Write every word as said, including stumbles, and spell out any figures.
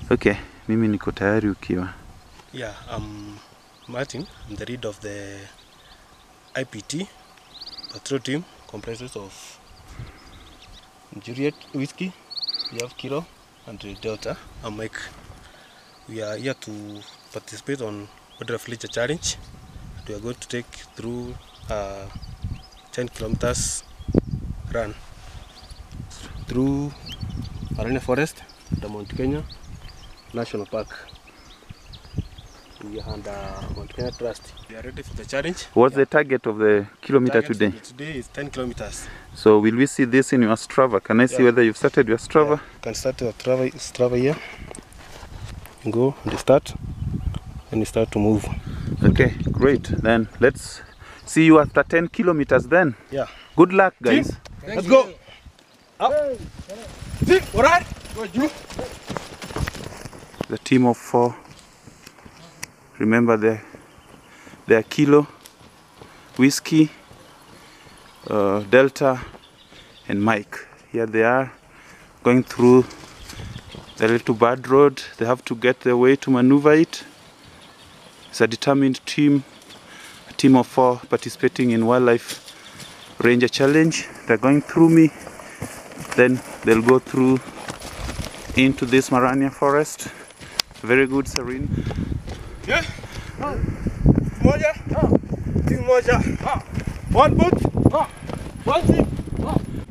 Okay, mimi niko tayari ukiwa. Yeah, I'm Martin. I'm the lead of the I P T patrol team, comprises of Juliet Whiskey, we have Kilo and Delta. I'm Mike. We are here to participate on Border Fletcher Challenge. We are going to take through a ten kilometers run through Aranya Forest, the Mount Kenya National Park. We are under Mount Kenya Trust. We are ready for the challenge. What's yeah. the target of the kilometer Target today? Today is ten kilometers. So will we see this in your Strava? Can I see Yeah. whether you've started your Strava? Yeah. You can start your Strava, Strava here. You go and start, and you start to move. Okay, great. Then let's see you after ten kilometers then. Yeah. Good luck, guys. Team, let's go. Up. Team, all right. The team of four. Remember the their Kilo, Whiskey, uh, Delta, and Mike. Here they are going through the little bad road. They have to get their way to maneuver it. It's a determined team, a team of four participating in Wildlife Ranger Challenge. They're going through me, then they'll go through into this Maranya Forest. Very good, serene. Yeah. Moja. Team moja. One boot. One team.